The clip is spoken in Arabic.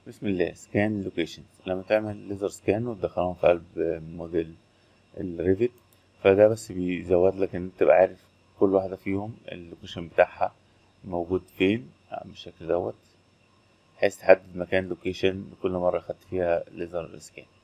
بسم الله. سكان لوكيشنز، لما تعمل ليزر سكان وتدخلهم في قلب موديل الريفت، فده بس بيزود لك ان انت تبقى عارف كل واحدة فيهم اللوكيشن بتاعها موجود فين بالشكل دوت، بحيث تحدد مكان لوكيشن كل مرة خدت فيها ليزر سكان.